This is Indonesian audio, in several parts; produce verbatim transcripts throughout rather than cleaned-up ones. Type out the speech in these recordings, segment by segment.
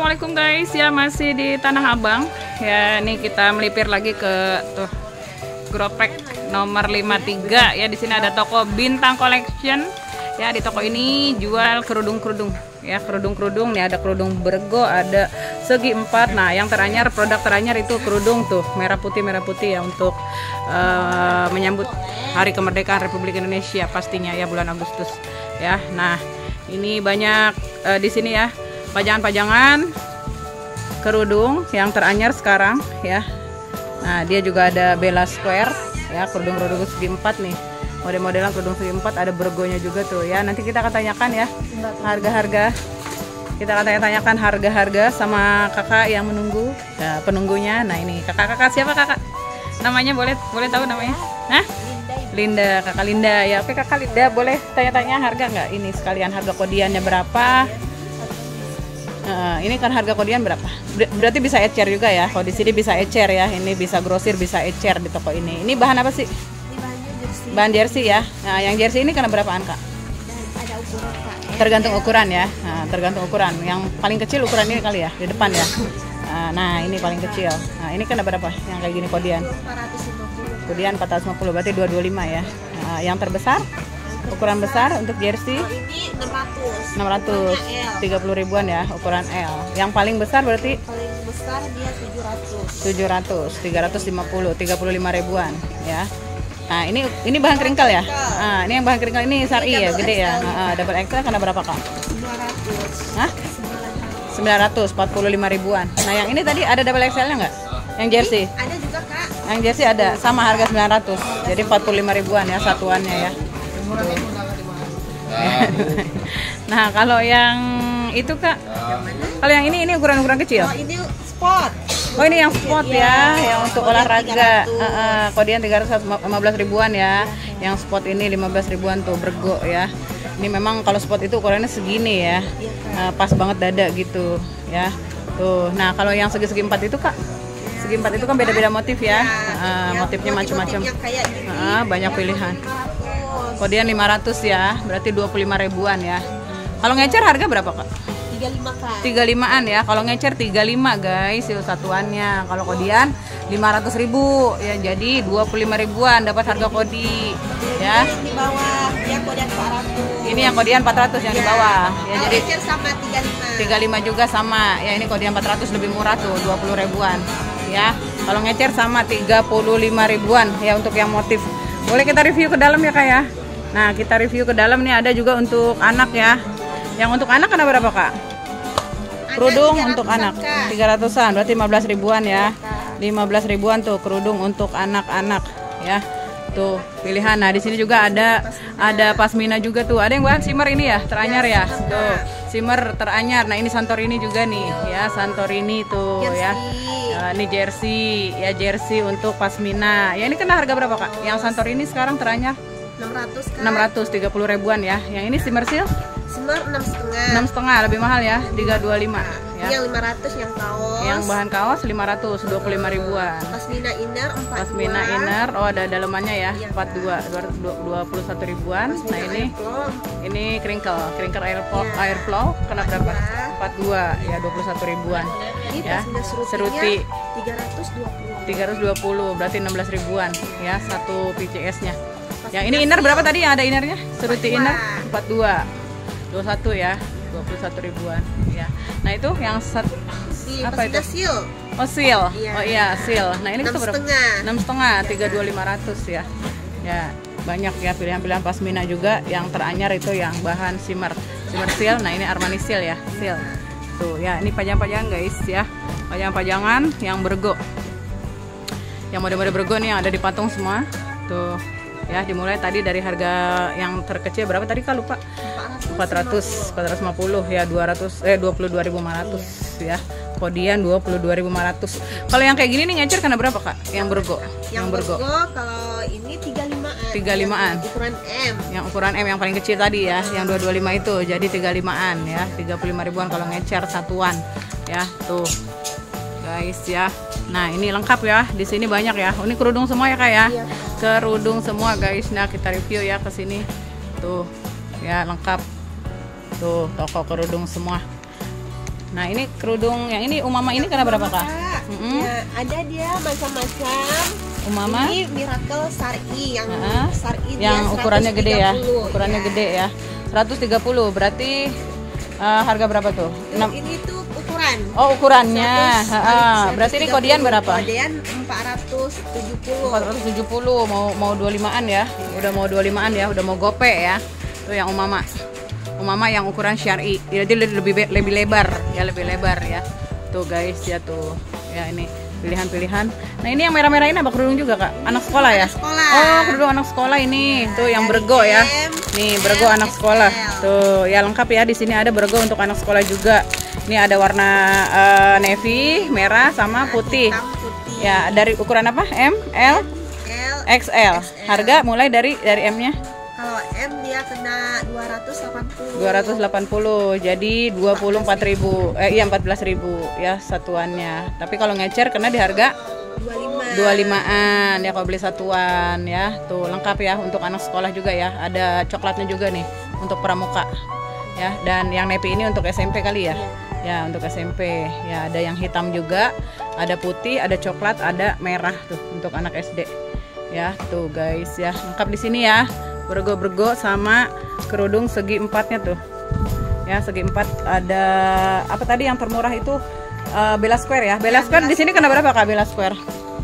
Assalamualaikum guys, ya masih di Tanah Abang. Ya, ini kita melipir lagi ke tuh Gropek nomor lima puluh tiga. Ya, di sini ada toko Bintang Collection. Ya, di toko ini jual kerudung-kerudung. Ya, kerudung-kerudung nih, ada kerudung bergo, ada segi empat. Nah, yang teranyar, produk teranyar itu kerudung tuh merah putih merah putih ya, untuk uh, menyambut Hari Kemerdekaan Republik Indonesia pastinya ya, bulan Agustus. Ya, nah ini banyak uh, di sini ya, pajangan-pajangan kerudung yang teranyar sekarang ya. Nah, dia juga ada Bella Square ya, kerudung-kerudung segi empat nih. Model-modelan kerudung segi empat, ada bergonya juga tuh ya. Nanti kita akan tanyakan ya harga-harga. Kita akan tanya-tanyakan harga-harga sama kakak yang menunggu, ya, penunggunya. Nah, ini kakak-kakak siapa kakak? Namanya boleh boleh tahu namanya? Hah? Linda, kakak Linda ya. Oke kakak Linda, boleh tanya-tanya harga nggak? Ini sekalian harga kodiannya berapa? Uh, ini kan harga kodian berapa? Ber berarti bisa ecer juga ya. Kalau di sini bisa ecer ya. Ini bisa grosir, bisa ecer di toko ini. Ini bahan apa sih? Bahan jersey ya. Nah, yang jersey ini kena berapaan kak? Ada ukuran kak. Tergantung ukuran ya. Nah, tergantung ukuran. Yang paling kecil ukuran ini kali ya, di depan ya. Nah, ini paling kecil. Nah, ini kena berapa? Yang kayak gini kodian? empat ratus lima puluh. Kodian empat ratus lima puluh, berarti dua ratus dua puluh lima ya. Nah, yang terbesar? Ukuran besar untuk jersey? Oh, ini enam ratus. enam ratus. tiga puluh ribuan ya, ukuran L. Yang paling besar berarti? Paling besar dia tujuh ratus. tujuh ratus, tiga ratus lima puluh, tiga puluh lima ribuan ya. Nah, ini ini bahan keringkal ya. Nah, ini yang bahan keringkal ini syari ya, gede ya. Nah, double X L kena berapa kak? sembilan ratus. Hah? sembilan ratus, empat puluh lima ribuan. Nah, yang ini tadi ada double X L-nya nggak? Yang jersey? Ada juga kak. Yang jersey ada, sama harga sembilan ratus. Jadi empat puluh lima ribuan ya satuannya ya. Nah, kalau yang itu kak, kalau yang ini ini ukuran-ukuran kecil. Oh, ini sport. Oh, ini yang sport ya, yang untuk olahraga. Uh, uh, kodian tiga ratus lima belas ribuan ya. Yang sport ini lima belas ribuan tuh, bergo ya. Ini memang kalau sport itu ukurannya segini ya. Uh, pas banget dada gitu ya. Tuh. Nah, kalau yang segi-segi empat itu kak, segi empat itu kan beda-beda motif ya. Uh, motifnya macam-macam. Uh, banyak pilihan. Kodian lima ratus ya, berarti dua puluh lima ribuan ya. Kalau ngecer harga berapa kak? tiga puluh lima kak. tiga puluh limaan ya. Kalau ngecer tiga puluh lima guys, itu satuannya. Kalau kodian lima ratus ribu ya, jadi dua puluh lima ribuan dapat harga kodi ya. Ini di bawah, dia kodian empat ratus. Ini yang kodian empat ratus yang ya. Di bawah ya, kalau jadi ecer sama tiga puluh lima. tiga puluh lima juga sama ya. Ini kodian empat ratus lebih murah tuh, dua puluh ribuan ya. Kalau ngecer sama tiga puluh lima ribuan ya untuk yang motif. Boleh kita review ke dalam ya kak ya. Nah, kita review ke dalam nih, ada juga untuk anak ya. Yang untuk anak kena berapa kak? Kerudung untuk anak tiga ratusan, berarti lima belas ribuan ya. lima belas ribuan tuh kerudung untuk anak-anak ya. Tuh pilihan. Nah, di sini juga ada ada pasmina juga tuh. Ada yang bahan shimmer ini ya, teranyar ya. Tuh, shimmer teranyar. Nah, ini Santorini juga nih ya, Santorini tuh ya. Ya, ini jersey ya, jersey untuk pasmina. Ya, ini kena harga berapa kak? Yang Santorini sekarang teranyar enam ratus kak. enam ratus tiga puluh ribuan ya. Yang ini shimmer seal Smart enam setengah. enam setengah, lebih mahal ya, tiga ratus dua puluh lima ya. Yang lima ratus yang kaos. Yang bahan kaos lima ratus, dua puluh lima ribuan. Pasmina inner empat puluh dua. Pasmina inner, oh ada dalemannya ya, empat puluh dua, dua puluh satu ribuan. Pasmina Nah, ini airflow. ini crinkle, crinkle airflow, Ya. airflow kena berapa? empat puluh dua ya, dua puluh satu ribuan. Ini Ya. pasmina serutinya Seruti tiga ratus dua puluh. tiga ratus dua puluh, berarti enam belas ribuan ya, satu P C S-nya. Yang ini inner berapa tadi yang ada innernya? Seruti inner empat puluh dua. dua puluh satu ya, dua puluh satu ribuan ya. Nah, itu yang sat, Di apa itu? seal. Oh, seal. Iya. Oh iya, seal. Nah, ini enam tuh berapa? setengah. enam setengah, tiga puluh dua lima ratus ya. Ya, banyak ya pilihan-pilihan pasmina juga. Yang teranyar itu yang bahan shimmer, shimmer seal. Nah, ini Armani seal ya, seal. Tuh ya, ini pajang-pajangan guys ya. Pajang-pajangan yang bergo. Yang model-model bergo nih yang ada di patung semua. Tuh. Ya, dimulai tadi dari harga yang terkecil berapa tadi kak, lupa? empat ratus, empat ratus lima puluh ya, dua ratus eh dua puluh dua ribu lima ratus ya. Kodian dua puluh dua ribu lima ratus. Kalau yang kayak gini nih ngecer kena berapa kak? Yang bergo. Yang, Yang bergo kalau ini tiga puluh limaan. tiga puluh limaan. Ukuran M. Yang ukuran M yang paling kecil tadi ya, yang dua ratus dua puluh lima itu jadi tiga puluh limaan ya, tiga puluh lima ribuan kalau ngecer satuan ya. Tuh guys ya. Nah, ini lengkap ya. Di sini banyak ya. Ini kerudung semua ya kak ya. Iya. Kerudung semua guys. Nah, kita review ya ke sini. Tuh ya, lengkap. Tuh, toko kerudung semua. Nah ini kerudung yang ini Umama ini karena berapa kak? Mm-hmm. Ya, ada dia macam-macam. Umama? Ini Miracle Sari yang uh-huh. Sari yang ukurannya gede ya, ukurannya ya. gede ya. seratus tiga puluh berarti uh, harga berapa tuh? enam. Ini tuh ukuran. Oh ukurannya. seratus, berarti ini kodian berapa? Kodian empat ratus tujuh puluh. empat ratus tujuh puluh mau mau dua puluh limaan ya. Udah mau dua puluh limaan ya, udah mau gope ya. Tuh yang Umama. Umama yang ukuran syar'i. Jadi lebih lebih lebar ya, lebih lebar ya. Tuh guys ya tuh. Ya ini pilihan-pilihan. Nah, ini yang merah-merah ini apa kerudung juga, Kak? Anak sekolah ya? Sekolah. Oh, kerudung anak sekolah ini. Ya, tuh yang bergo ya. Nih, bergo anak sekolah. Tuh, ya lengkap ya. Di sini ada bergo untuk anak sekolah juga. Ini ada warna uh, navy, merah sama putih. putih. Ya, dari ukuran apa? M, L, L, X L. Harga mulai dari dari M-nya? Kalau M dia kena dua ratus delapan puluh. dua ratus delapan puluh. Jadi dua puluh empat ribu. Eh iya empat belas ribu ya satuannya. Tapi kalau ngecer kena di harga dua puluh lima. dua puluh limaan ya kalau beli satuan ya. Tuh lengkap ya untuk anak sekolah juga ya. Ada coklatnya juga nih untuk pramuka. Ya, dan yang navy ini untuk S M P kali ya. Ya, untuk S M P. Ya, ada yang hitam juga, ada putih, ada coklat, ada merah tuh untuk anak S D. Ya, tuh guys ya. Lengkap di sini ya. Bergo-bergo sama kerudung segi empatnya tuh ya, segi empat. Ada apa tadi yang termurah itu uh, Bella Square ya. Bella Square di sini kena berapa Kak Bella Square?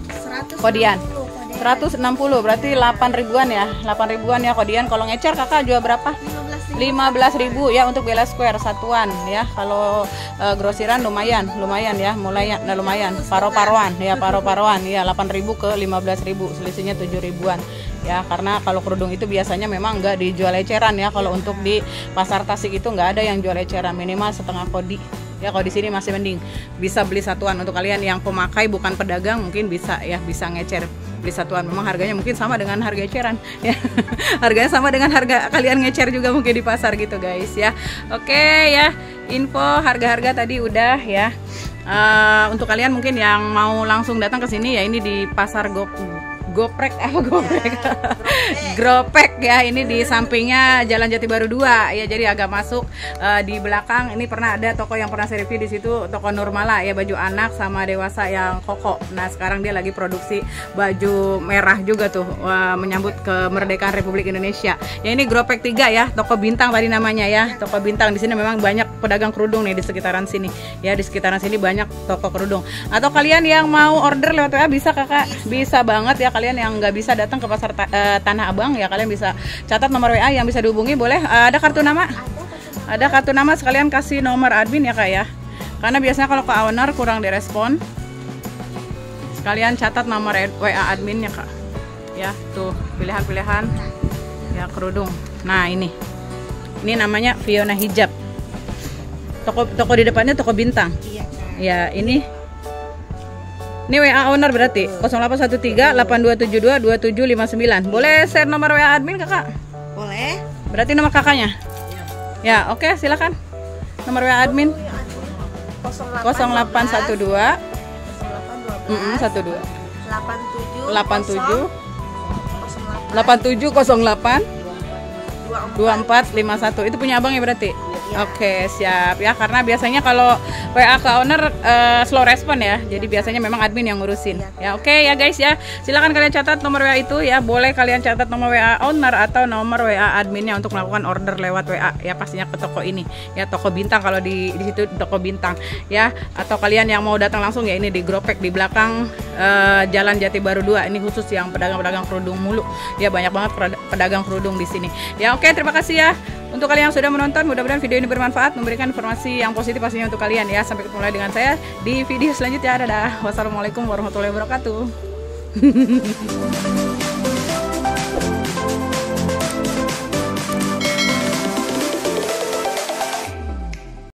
Kodian seratus enam puluh berarti delapan ribuan ya, delapan ribuan ya kodian. Kalau ngecer Kakak jual berapa? lima belas ribu ya untuk Bella Square satuan ya. Kalau uh, grosiran lumayan, lumayan ya, mulai nah, lumayan. Paro-paroan ya, paro-paroan ya delapan ribu ke lima belas ribu, selisihnya tujuh ribuan. Ya, karena kalau kerudung itu biasanya memang nggak dijual eceran ya. Kalau untuk di pasar Tasik itu nggak ada yang jual eceran, minimal setengah kodi. Ya, kalau di sini masih mending bisa beli satuan. Untuk kalian yang pemakai bukan pedagang mungkin bisa ya, bisa ngecer beli satuan. Memang harganya mungkin sama dengan harga eceran ya. Harganya sama dengan harga kalian ngecer juga mungkin di pasar gitu guys ya. Oke ya, info harga-harga tadi udah ya. Uh, untuk kalian mungkin yang mau langsung datang ke sini ya, ini di Pasar Gop Goprek apa Goprek ya, Gropek ya, ini di sampingnya Jalan Jati Baru dua ya, jadi agak masuk uh, di belakang. Ini pernah ada toko yang pernah saya review di situ, toko Nurmala ya, baju anak sama dewasa yang koko. Nah sekarang dia lagi produksi baju merah juga tuh, uh, menyambut kemerdekaan Republik Indonesia ya. Ini Gropek tiga ya, toko bintang tadi namanya ya, toko bintang. Di sini memang banyak pedagang kerudung nih di sekitaran sini ya, di sekitaran sini banyak toko kerudung. Atau kalian yang mau order lewat W A bisa Kakak, bisa banget ya. Kalian yang nggak bisa datang ke pasar ta uh, Tanah Abang ya, kalian bisa catat nomor W A yang bisa dihubungi boleh. Uh, ada kartu nama? Ada kartu nama, sekalian kasih nomor admin ya Kak ya. Karena biasanya kalau ke owner kurang direspon. Sekalian catat nomor W A adminnya Kak. Ya, tuh pilihan-pilihan ya kerudung. Nah, ini. Ini namanya Fiona Hijab. Toko toko di depannya toko bintang. Ya, ini Ini W A owner berarti nol delapan satu tiga delapan dua tujuh dua dua tujuh lima sembilan. Boleh share nomor W A admin Kakak? Boleh. Berarti nomor kakaknya? Ya, oke okay, silakan. Nomor W A admin nol delapan satu dua satu dua delapan tujuh delapan tujuh nol delapan dua empat lima satu. Itu punya abang ya berarti? Oke, siap ya, karena biasanya kalau W A ke owner uh, slow respon ya, jadi biasanya memang admin yang ngurusin ya. Oke ya guys ya, silakan kalian catat nomor W A itu ya, boleh kalian catat nomor W A owner atau nomor W A adminnya untuk melakukan order lewat W A ya, pastinya ke toko ini ya, toko bintang. Kalau di di situ toko bintang ya. Atau kalian yang mau datang langsung ya, ini di Gropek di belakang uh, Jalan Jati Baru dua. Ini khusus yang pedagang-pedagang kerudung mulu ya, banyak banget pedagang kerudung di sini ya. Oke, terima kasih ya untuk kalian yang sudah menonton. Mudah-mudahan video ini bermanfaat, memberikan informasi yang positif pastinya untuk kalian ya. Sampai ketemu lagi dengan saya di video selanjutnya. Dadah. Wassalamualaikum warahmatullahi wabarakatuh.